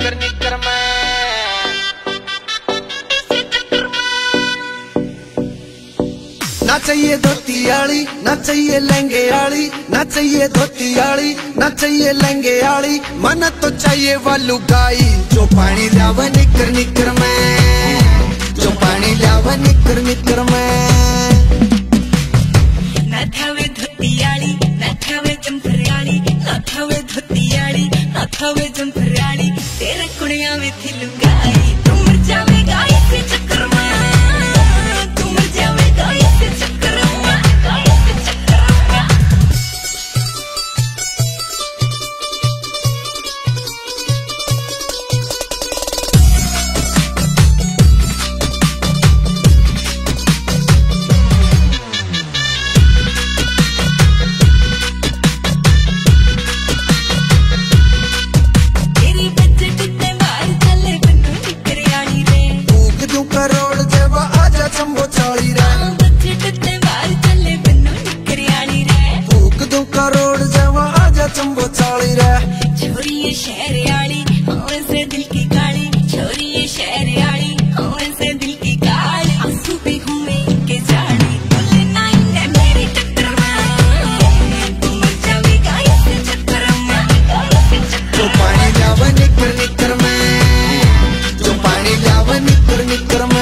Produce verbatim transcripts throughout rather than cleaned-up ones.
निकर निकर में ना चाहिए धोती आली, ना चाहिए लहंगे आली, ना चाहिए धोती आली, ना चाहिए लहंगे आली, मन तो चाहिए वालू गाई जो पानी लावे निकर निकर में, जो पानी लावे निकर निकर में। ना थावे धोती आली, ना थावे जंफर आली, ना थावे धोती आली, ना थावे जंफर आली, तेरे कुड़िया में थी लुगाई, तू मर जावेगा इस चक्कर में, तू मर जावेगा इस चक्कर में, इस चक्कर में। तेरी बजट ते मार चले बन्नू निकर आली रे, फूक दूं करोड़ जेवा आजा चंबो चाली रे, बजट ते मार चले बन्नू निकर आली रे, फूक दूं करोड़ जेवा आजा चंबो चाली रे। छोरी ये शहर आली, होने से दिल की काली, छोरी ये शहर आली, होने से दिल की काली, आंसू पे घूमे के जाली, बोले नहीं है मेरे टक्कर में, तू मर जावेगा इस चक्कर में, इस चक्कर जो पानी लावे निकर निकर में, जो पानी लावे निकर निकर में।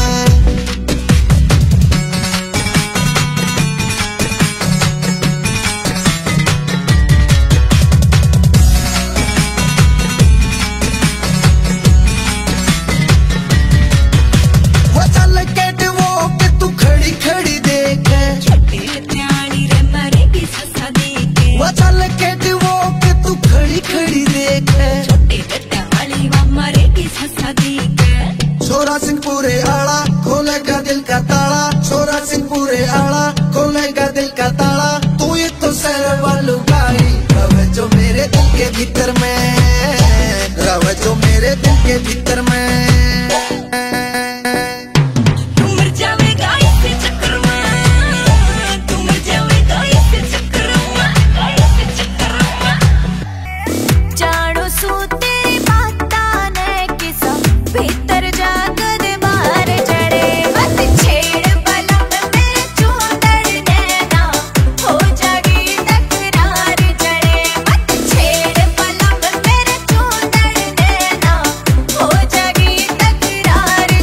वो चल के वो के तू खड़ी खड़ी देखे, छोटी लत्यानी रे मारेगी ससा देके, वो चल के वो के तू खड़ी खड़ी देखे। छोटी लत्यानी वा मारेगी ससा देके, छोरा सिंहपुरे आला खोलेगा दिल का ताला, छोरा सिंहपुरे आला खोलेगा दिल का ताला, तू ये तो सर वालू गाई रवे जो मेरे दिल के भीतर में, रवे जो मेरे दिल के भीतर में। तू मर जावेगा इस चक्कर में, तू मर जावेगा इस चक्कर में, इस चक्कर में। जानो सू तेरी बाता ने किसा भीतर जागद मार जड़े, मत छेड़ बलम मेरे चूंदड़ नैना, हो जागी तकरार जड़े, मत छेड़ बलम मेरे चूंदड़ नैना, हो जागी तकरार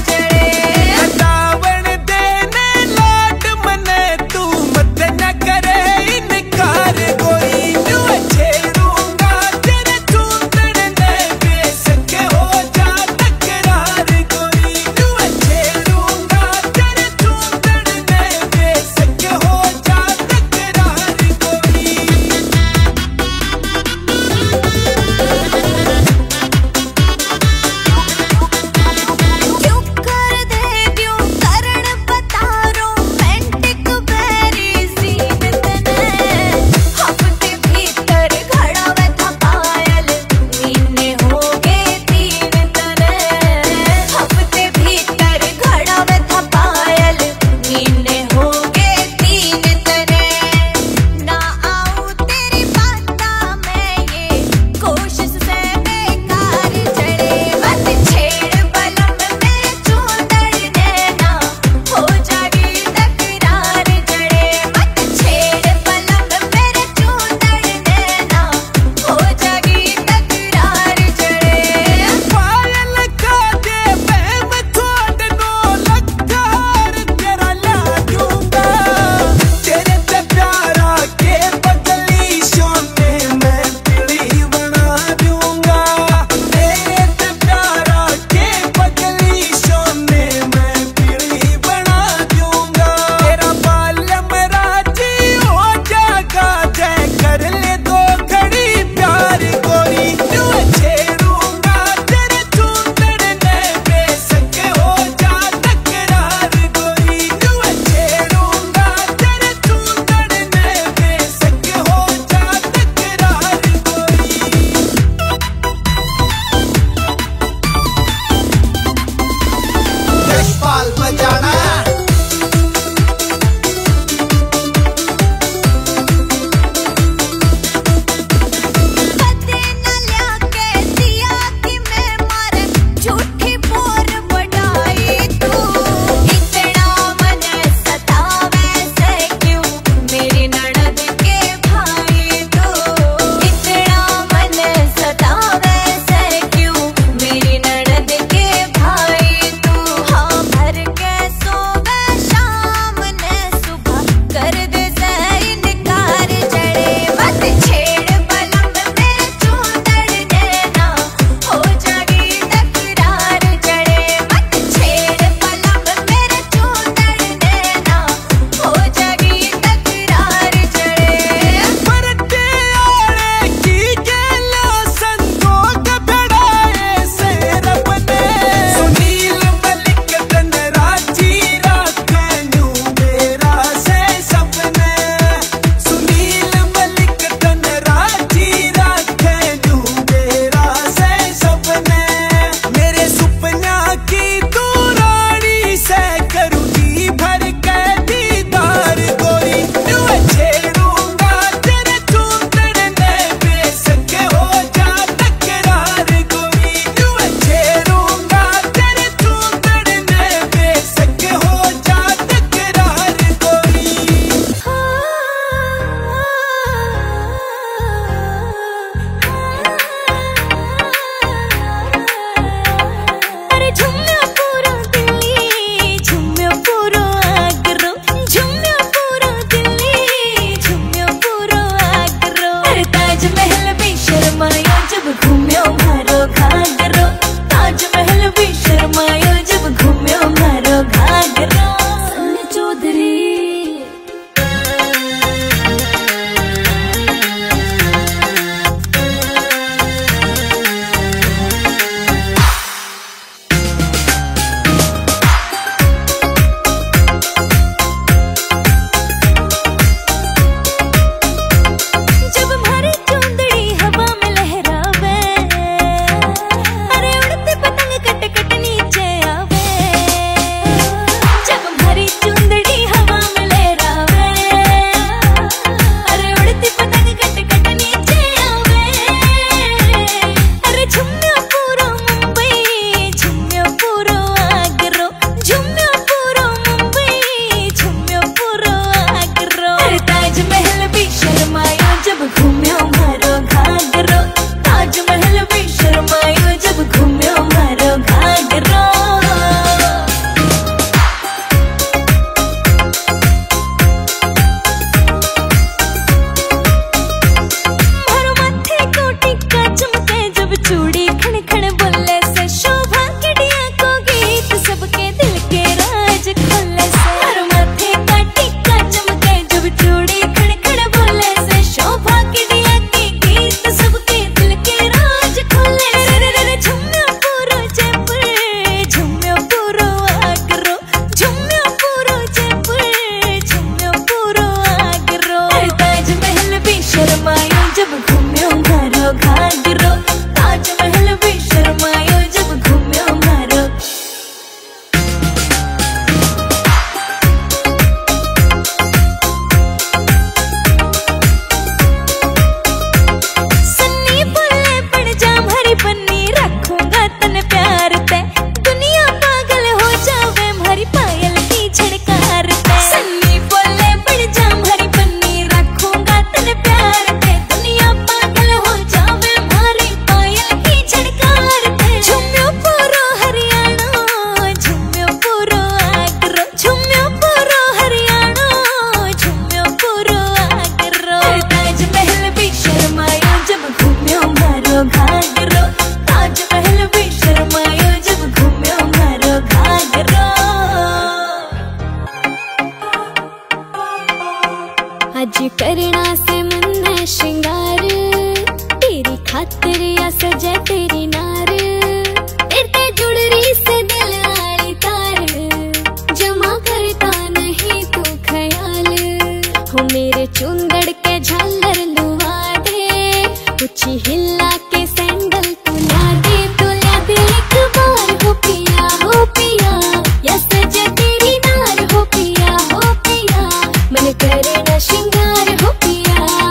तेरी नार, तेरे जुड़ रही से दिल आली तार, जमा करता नहीं तू ख्याल, हो मेरे चुंदड़ के झालर लुआ दे, कुछ हिला के सैंडल तू ला दे, तू ला दे एक बार हो पिया हो पिया, या सजे तेरी नार हो पिया हो पिया, मन करे न श्रृंगार हो पिया।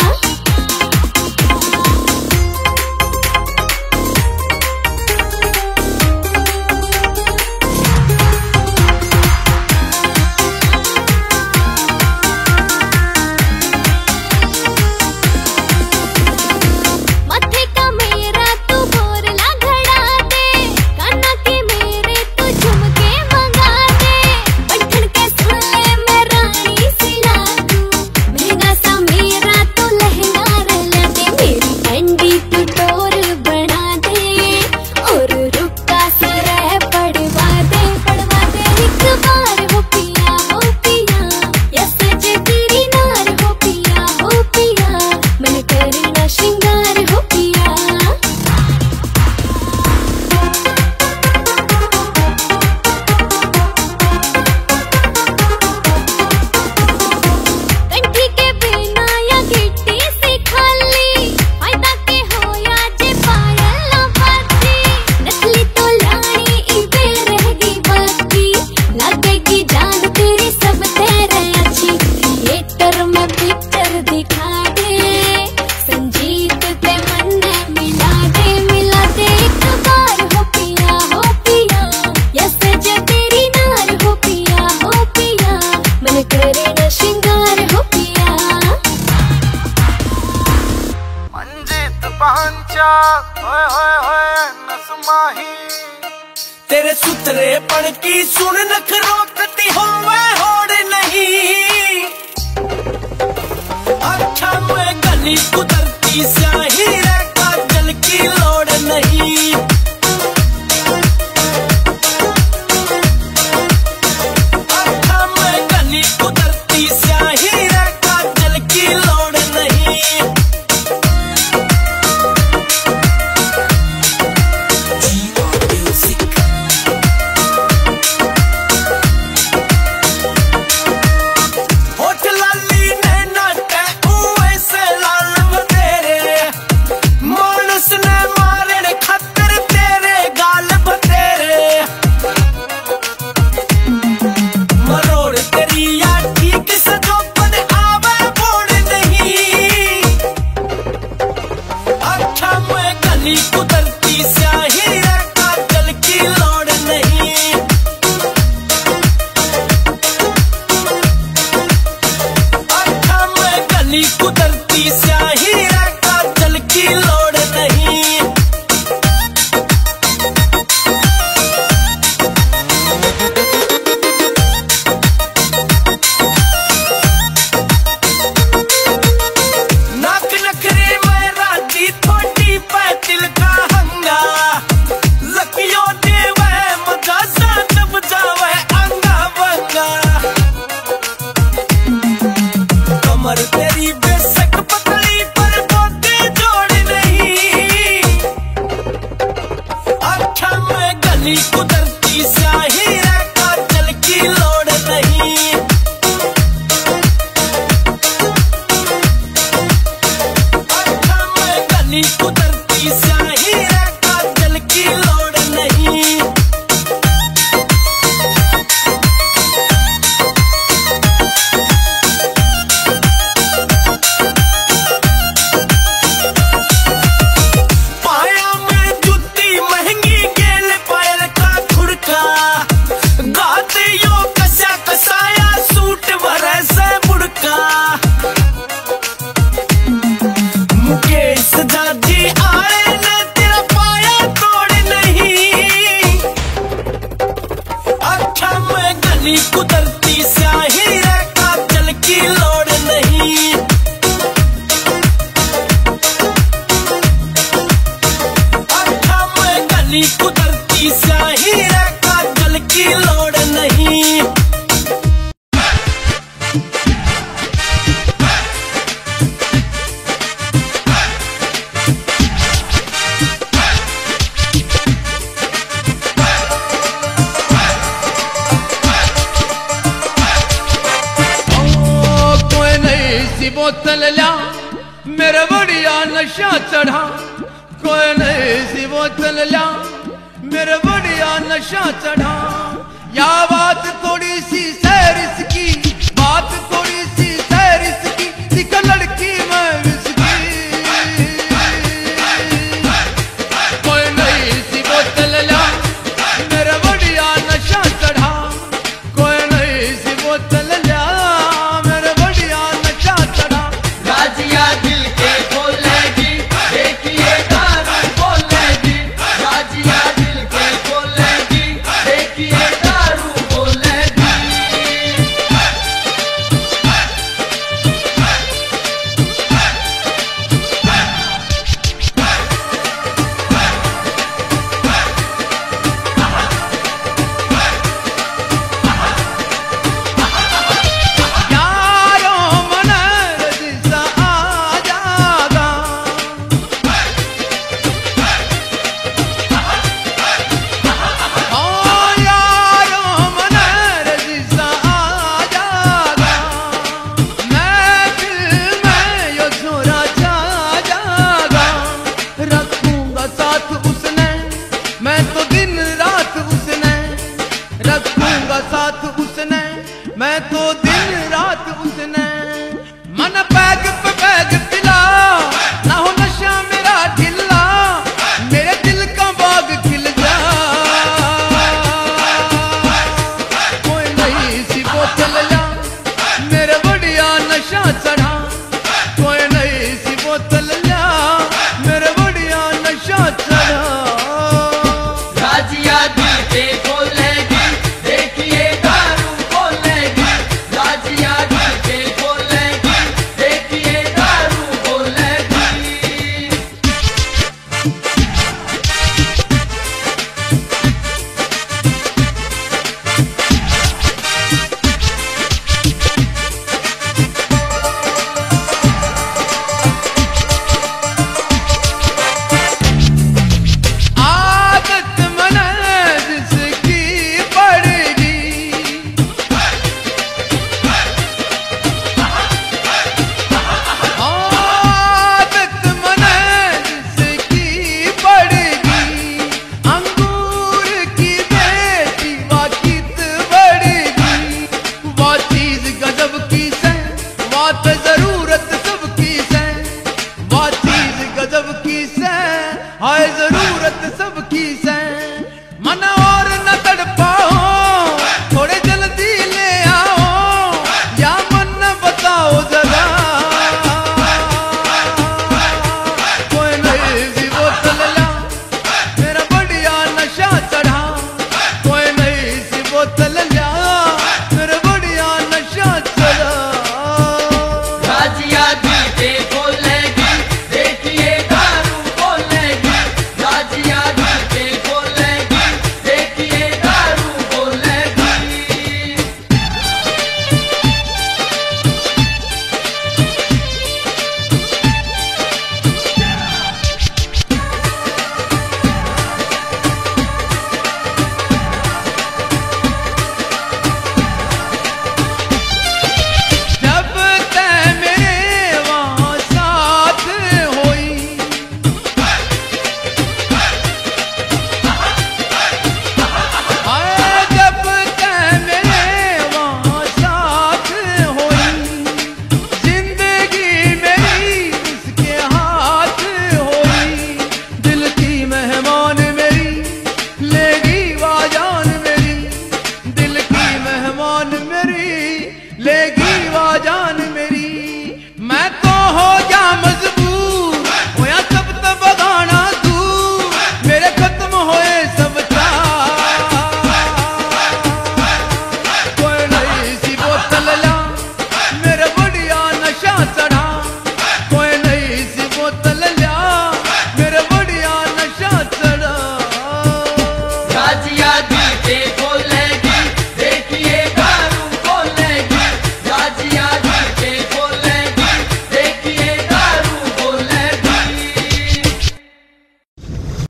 माथे का मेरा तू बोरला घड़ा दे, काना के मेरे तू झुमके मंगा दे, बंठन के सुन ले मैं रानी सी लागू, महंगा सा मेरा तू लहंगा रला दे, मेरी अंडी तू टोर बना दे, और रुक्का सा रह पड़वा दे, पड़वा दे एक बार हो पिया हो पिया, या सजे तेरी नार हो पिया हो पिया, मन करे ना श्रृंगार हो पिया। कंठी के बिना या गिट्टी से खाली, फायदा के हो या जे पायल ना बाती, नस्ली तो लानी इबे रहेगी बाकी, लगेगी जान तेरी सब तेरे अच्छी, थिएटर में पिक्चर दिखा दे, संजीत ते मन में मिला दे, मिला दे एक बार हो पिया हो पिया, या सजे तेरी नार हो पिया हो पिया, मन करे न श्रृंगार हो पिया। मंजित पांचा होए होए होए नसमाही, तेरे सुतरे पड़ की सुन नखरों कती होवे होड़ नहीं, अच्छा मैं गली कुदरती स्याही रे काजल की लोड़ नहीं, अच्छा मैं गली कुदरती स्याही रे काजल की लोड़ नहीं। होठ लाली नैना टैटूए से लाल बतेरे, मानस ने मारे खतर तेरे गाल बतेरे, मरोड़ तेरी या ठीक सजो पद आवे बोड़ नहीं, अच्छा मैं गली कुदरती स्याही रे काजल की लोड़ नहीं, अच्छा मैं गली कुदरती स्याही रे काजल की लोड़ नहीं। नाक नखरे में राजी थोड़ी पैतिल का हंगा, लकियों देवे मजा सा दब जावे अंगा बंगा, कमर तेरी बेशक पतली पर बोते जोड़ नहीं, अच्छा मैं गली कुदरती स्याही रे काजल की लोड़ नहीं, अच्छा मैं गली कुदरती स्याही रे काजल की लोड़ नहीं। पाया में जुत्ती महंगी गेल पायल का खुड़का, गाते यो कसा कसाया सूट भरे से बुड़का, मुकेश जाजी आए ने तेरा पाया तोड़ नहीं, अच्छा मैं गली कुदरती स्याही रे काजल की लोड़ नहीं, अच्छा मैं गली कुदरती स्याही रे काजल की लोड़ नहीं। बोतल ल्या मेरे बढ़िया नशा चढ़ा, कोई नहीं सी बोतल ल्या मेरे बढ़िया नशा चढ़ा। या बात तो